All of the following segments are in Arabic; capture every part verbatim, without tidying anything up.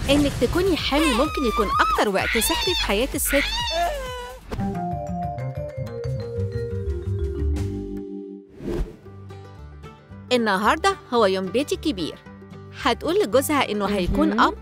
إنك تكوني حامل ممكن يكون أكتر وقت سحري في حياة الست. النهاردة هو يوم بيتي الكبير. هتقول لجوزها إنه هيكون أب.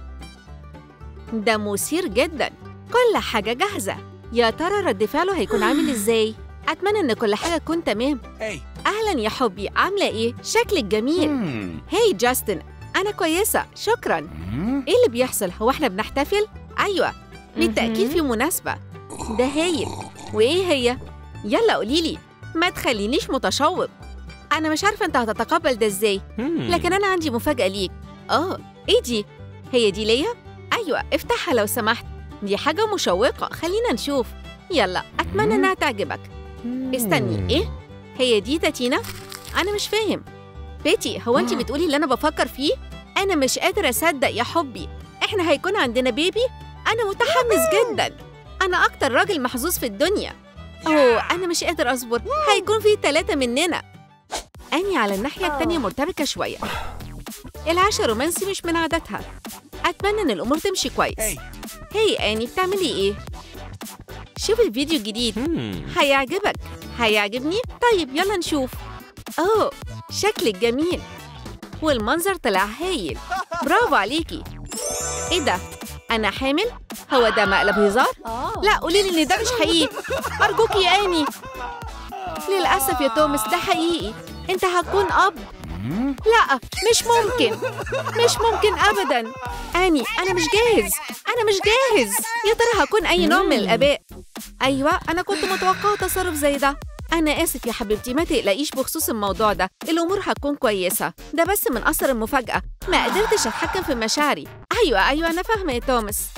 ده مثير جداً. كل حاجة جاهزة. يا ترى رد فعله هيكون عامل إزاي؟ أتمنى إن كل حاجة تكون تمام. أهلاً يا حبي، عاملة إيه؟ شكلك جميل. هاي جاستن، أنا كويسة، شكراً. إيه اللي بيحصل؟ هو إحنا بنحتفل؟ أيوة، بالتأكيد في مناسبة. ده هايل. وإيه هي؟ يلا قوليلي، ما تخلينيش متشوق. أنا مش عارفة أنت هتتقبل ده إزاي، لكن أنا عندي مفاجأة ليك. آه، إيه دي؟ هي دي ليا؟ أيوة، افتحها لو سمحت. دي حاجة مشوقة، خلينا نشوف. يلا، أتمنى إنها تعجبك. استني، إيه؟ هي دي تاتينا؟ أنا مش فاهم. بيتي، هو أنت بتقولي اللي أنا بفكر فيه؟ أنا مش قادرة أصدق يا حبي. إحنا هيكون عندنا بيبي؟ أنا متحمس جداً. أنا أكتر راجل محظوظ في الدنيا. أوه، أنا مش قادر أصبر. هيكون في ثلاثة مننا. أني على الناحية التانية مرتبكة شوية. العشاء رومانسي مش من عاداتها. أتمنى إن الأمور تمشي كويس. هاي أني، بتعملي إيه؟ شوف الفيديو الجديد، هيعجبك. هيعجبني؟ طيب يلا نشوف. أوه، شكلك جميل والمنظر طلع هايل. برافو عليكي. إيه ده؟ أنا حامل؟ هو ده مقلب هزار؟ لا، قوليلي إن ده مش حقيقي. أرجوكي يا أني. للأسف يا توماس، ده حقيقي. أنت هتكون أب. لا، مش ممكن. مش ممكن أبداً. أني، أنا مش جاهز. أنا مش جاهز. يا ترى هكون أي نوع من الآباء؟ أيوة، أنا كنت متوقعة تصرف زي ده. أنا آسف يا حبيبتي، ما تقلقيش بخصوص الموضوع ده. الأمور هتكون كويسة. ده بس من أثر المفاجأة. ما قدرتش أتحكم في مشاعري. أيوة أيوة، أنا فاهمة يا توماس.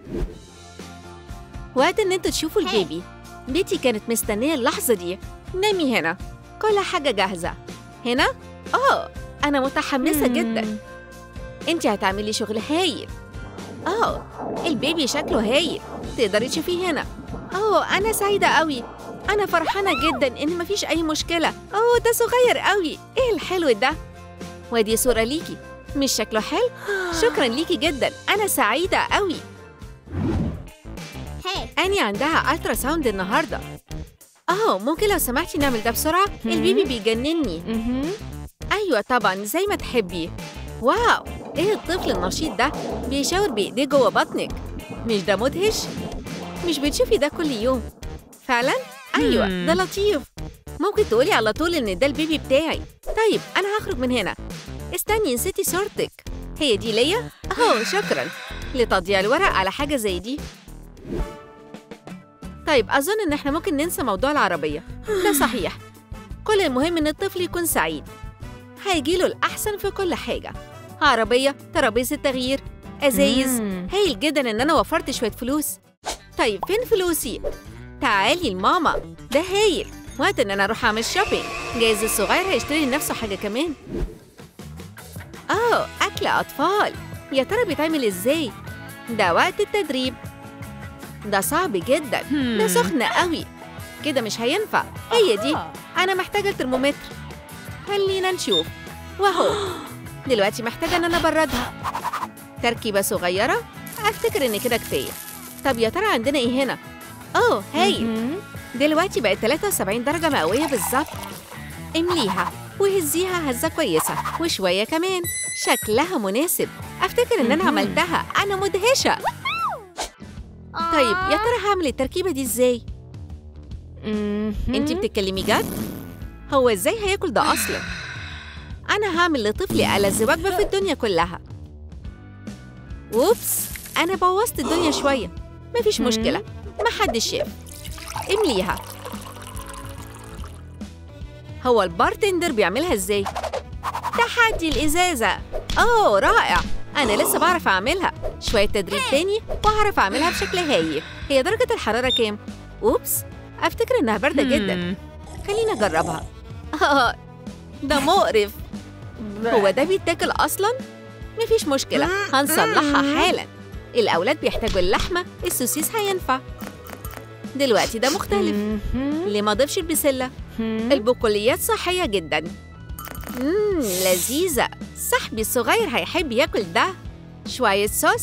وقت إن أنتوا تشوفوا البيبي. بيتي كانت مستنية اللحظة دي. نامي هنا. كل حاجة جاهزة. هنا؟ آه، أنا متحمسة جداً. أنت هتعملي شغل هايل. آه، البيبي شكله هايل. تقدري تشوفيه هنا. أوه، أنا سعيدة قوي. أنا فرحانة جداً إن مفيش أي مشكلة. أوه، ده صغير قوي. إيه الحلو ده؟ ودي صورة ليكي. مش شكله حلو؟ شكراً ليكي جداً. أنا سعيدة قوي. أني عندها ألترا ساوند النهاردة. أوه، ممكن لو سمحتي نعمل ده بسرعة؟ البيبي بيجنني. أيوة طبعاً، زي ما تحبي. واو، إيه الطفل النشيط ده؟ بيشاور بإيديه جوه بطنك. مش ده مدهش؟ مش بتشوفي ده كل يوم؟ فعلاً؟ أيوة، ده لطيف. ممكن تقولي على طول إن ده البيبي بتاعي. طيب، أنا هخرج من هنا. استني، نسيتي صورتك. هي دي ليا؟ أوه، شكراً لتضييع الورق على حاجة زي دي. طيب، أظن إن إحنا ممكن ننسى موضوع العربية. ده صحيح. كل المهم إن الطفل يكون سعيد. هيجيله الأحسن في كل حاجة. عربية، ترابيزة تغيير، أزايز. هايل جداً إن أنا وفرت شوية فلوس. طيب، فين فلوسي؟ تعالي لماما. ده هايل. وقت إن أنا أروح أعمل شوبينج. جايز الصغير هيشتري لنفسه حاجة كمان. آه، أكل أطفال. يا ترى بيتعمل إزاي؟ ده وقت التدريب. ده صعب جداً. ده سخن قوي. كده مش هينفع. هي دي. أنا محتاجة الترمومتر. خلينا نشوف. وهو دلوقتي محتاجة إن أنا أبردها. تركيبة صغيرة. أفتكر إن كده كفاية. طب يا ترى عندنا إيه هنا؟ أوه، هايل. دلوقتي بقت ثلاثة وسبعين درجة مئوية بالظبط. امليها وهزيها هزة كويسة وشوية كمان. شكلها مناسب. أفتكر إن أنا عملتها. أنا مدهشة. طيب، يا ترى هعمل التركيبة دي إزاي؟ أنتي بتتكلمي جد؟ هو إزاي هياكل ده أصلاً؟ أنا هعمل لطفلي ألذ وجبة في الدنيا كلها. أوبس، أنا بوظت الدنيا شوية. مفيش مشكلة، محدش شاف. امليها. هو البارتندر بيعملها إزاي؟ تحدي الإزازة. أوه، رائع. أنا لسه بعرف أعملها. شوية تدريب تاني وهعرف أعملها بشكل هايل. هي درجة الحرارة كام؟ أوبس، أفتكر إنها باردة جدا. خلينا أجربها. آه، ده مقرف. هو ده بيتاكل أصلاً؟ مفيش مشكلة، هنصلحها حالاً. الأولاد بيحتاجوا اللحمة، السوسيس هينفع. دلوقتي ده مختلف. ليه ما أضيفش البسلة؟ البقوليات صحية جداً. مم، لذيذة. صاحبي الصغير هيحب ياكل ده. شوية صوص.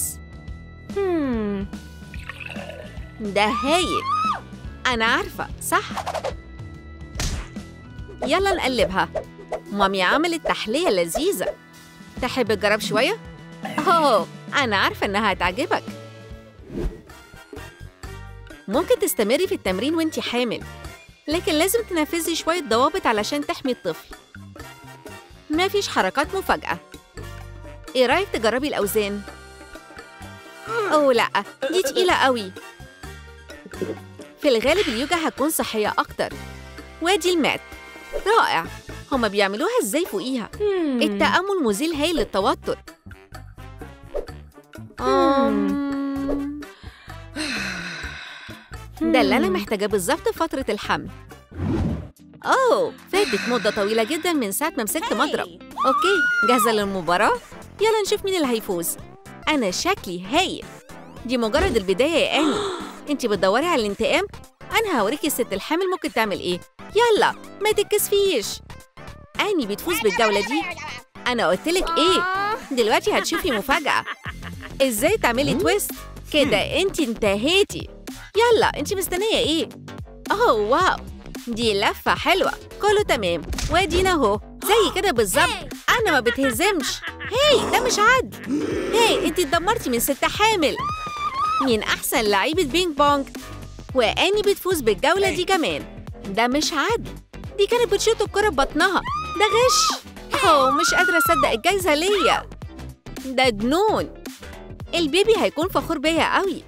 ده هايل. أنا عارفة صح؟ يلا نقلبها. مامي عملت تحلية لذيذة. تحب تجرب شوية؟ أوه أنا عارفة إنها هتعجبك. ممكن تستمري في التمرين وانتي حامل، لكن لازم تنفذي شوية ضوابط علشان تحمي الطفل. مفيش حركات مفاجأة. إيه رأيك تجربي الأوزان؟ أوه لأ، دي تقيلة قوي. في الغالب اليوجا هتكون صحية أكتر. وادي المات. رائع. هما بيعملوها إزاي فوقيها؟ التأمل مزيل هايل للتوتر. أم... ده اللي أنا محتاجاه بالظبط في فترة الحمل. أوه فاتت مدة طويلة جدا من ساعة ما مسكت مضرب. أوكي جاهزة للمباراة؟ يلا نشوف مين اللي هيفوز. أنا شكلي هايل. دي مجرد البداية يا آني. أنتي بتدوري على الانتقام؟ أنا هوريكي الست الحامل ممكن تعمل إيه. يلا ما تتكسفيش. آني بتفوز بالجولة دي. أنا قلتلك إيه؟ دلوقتي هتشوفي مفاجأة. إزاي تعملي تويست؟ كده أنتي انتهيتي. يلا أنتي مستنية إيه؟ أوه واو دي لفة حلوة. كله تمام. وادينا أهو زي كده بالظبط. أنا ما بتهزمش. هاي ده مش عدل. هاي أنتي اتدمرتي من ست حامل. مين أحسن لعيبة بينج بونج؟ وآني بتفوز بالجولة دي كمان. ده مش عدل. دي كانت بتشوط الكرة ببطنها. ده غش. أوه مش قادرة أصدق الجايزة ليا. ده جنون. البيبي هيكون فخور بيا قوي.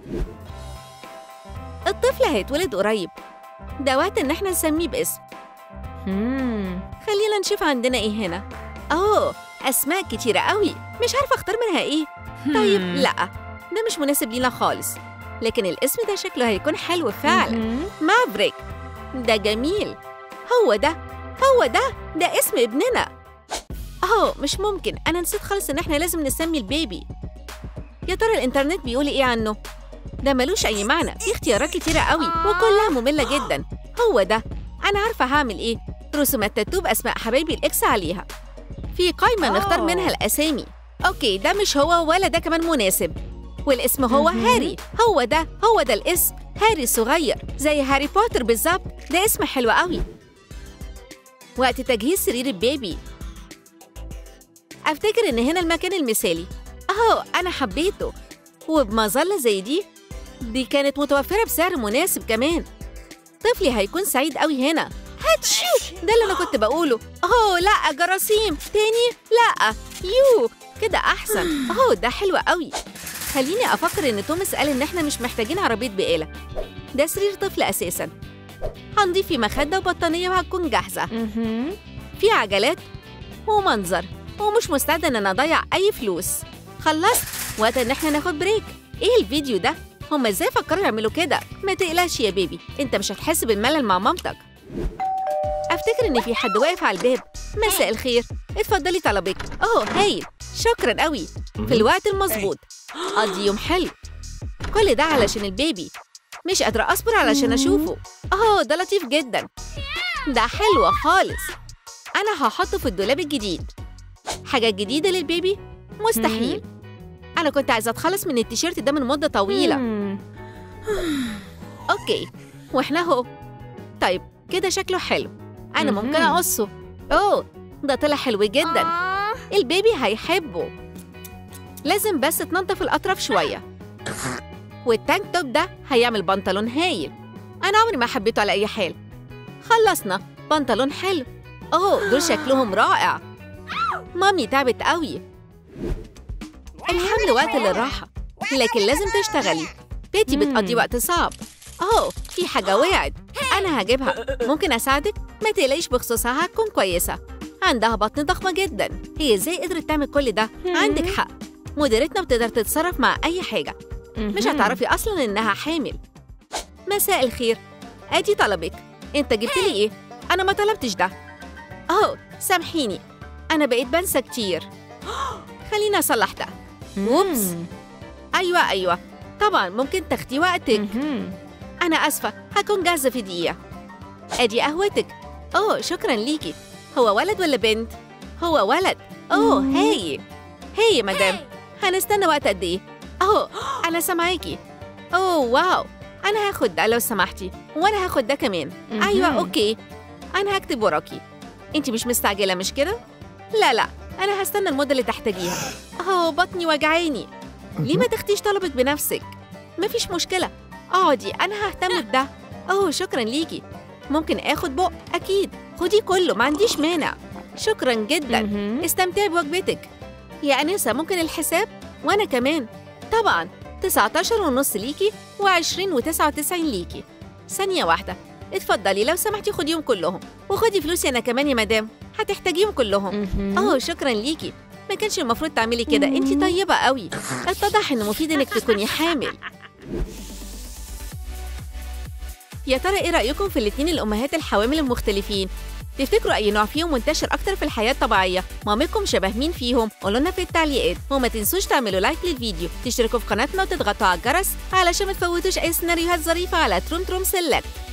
الطفل هيتولد قريب. ده وقت إن احنا نسميه باسم. خلينا نشوف عندنا إيه هنا. أوه أسماء كتيرة قوي. مش عارفة أختار منها إيه. طيب لأ ده مش مناسب لينا خالص، لكن الاسم ده شكله هيكون حلو فعلا. مافريك. ده جميل. هو ده هو ده ده اسم ابننا. أوه مش ممكن. أنا نسيت خالص إن احنا لازم نسمي البيبي. يا ترى الإنترنت بيقول إيه عنه؟ ده ملوش أي معنى. في اختيارات كتيرة قوي وكلها مملة جدا. هو ده. أنا عارفة هعمل إيه. رسومات تاتو بأسماء حبايبي الإكس عليها. في قائمة نختار منها الأسامي. أوكي ده مش هو ولا ده كمان مناسب. والاسم هو هاري. هو ده هو ده الاسم. هاري الصغير زي هاري بوتر بالظبط. ده اسم حلو قوي. وقت تجهيز سرير البيبي. أفتكر إن هنا المكان المثالي. أهو أنا حبيته. وبمظلة زي دي دي كانت متوفرة بسعر مناسب كمان. طفلي هيكون سعيد قوي هنا. هاتشو ده اللي أنا كنت بقوله. أوه لأ جراثيم تاني. لأ يو كده أحسن. أوه ده حلو قوي. خليني أفكر إن توماس قال إن إحنا مش محتاجين عربية بقالة. ده سرير طفل أساساً. هنضيف فيه مخدة وبطانية وهتكون جاهزة. في عجلات ومنظر. ومش مستعدة إن أنا أضيع أي فلوس. خلصت. وقت إن إحنا ناخد بريك. إيه الفيديو ده؟ هما إزاي فكروا يعملوا كده؟ ما تقلقش يا بيبي. أنت مش هتحس بالملل مع مامتك. أفتكر إن في حد واقف على الباب. مساء الخير. اتفضلي طلبك. أوه هايل. شكراً قوي. في الوقت المظبوط. قضي يوم حلو. كل ده علشان البيبي. مش قادرة أصبر علشان أشوفه. أوه ده لطيف جداً. ده حلو خالص. أنا هحطه في الدولاب الجديد. حاجة جديدة للبيبي؟ مستحيل. أنا كنت عايزة أتخلص من التيشيرت ده من مدة طويلة. أوكي وإحنا أهو. طيب كده شكله حلو. أنا ممكن أقصه. أوه ده طلع حلو جداً. البيبي هيحبه. لازم بس تنظف الأطراف شوية. والتانك توب ده هيعمل بنطلون هايل. أنا عمري ما حبيته على أي حال. خلصنا. بنطلون حلو. أوه دول شكلهم رائع. مامي تعبت قوي. الحمل وقت للراحة، لكن لازم تشتغلي. بيتي بتقضي وقت صعب. أوه في حاجة وقعت. أنا هجيبها. ممكن أساعدك؟ ما تقلقيش بخصوصها هتكون كويسة. عندها بطن ضخمة جدا. هي إزاي قدرت تعمل كل ده؟ عندك حق. مديرتنا بتقدر تتصرف مع أي حاجة. مش هتعرفي أصلاً إنها حامل. مساء الخير. أدي طلبك. أنت جبت لي إيه؟ أنا ما طلبتش ده. أوه سامحيني. أنا بقيت بنسى كتير. خليني أصلح ده. أوبس. أيوة أيوة طبعاً ممكن تاخدي وقتك. أنا آسفة. هكون جاهزة في دقيقة. أدي قهوتك. أوه شكراً ليكي. هو ولد ولا بنت؟ هو ولد. أوه هاي هاي يا مدام. هنستنى وقت قد إيه؟ أهو أنا سامعاكي. أوه واو، أنا هاخد ده لو سمحتي، وأنا هاخد ده كمان. أيوة أوكي، أنا هكتب وراكي. أنتِ مش مستعجلة مش كده؟ لا لا، أنا هستنى المدة اللي تحتاجيها. أهو بطني وجعاني. ليه ما تاخديش طلبك بنفسك؟ مفيش مشكلة، اقعدي أنا ههتم بده. أوه شكرا ليكي. ممكن آخد بق؟ أكيد، خدي كله ما عنديش مانع. شكرا جدا، استمتعي بوجبتك. يا أنسة ممكن الحساب؟ وأنا كمان. طبعا، تسعتاشر ونص ليكي وعشرين وتسعة وتسعين ليكي. ثانية واحدة، اتفضلي لو سمحتي خديهم كلهم، وخدي فلوسي أنا كمان يا مدام، هتحتاجيهم كلهم. أوه شكرا ليكي، ما كانش المفروض تعملي كده، انتي طيبة قوي. اتضح إنه مفيد إنك تكوني حامل. يا ترى إيه رأيكم في الاتنين الأمهات الحوامل المختلفين؟ تفتكروا أي نوع فيهم منتشر أكتر في الحياة الطبيعية؟ مامتكم شبه مين فيهم؟ قولولنا في التعليقات، وما تنسوش تعملوا لايك للفيديو، تشتركوا في قناتنا وتضغطوا على الجرس علشان ما تفوتوش أي سيناريوهات ظريفة على تروم تروم سيلكت.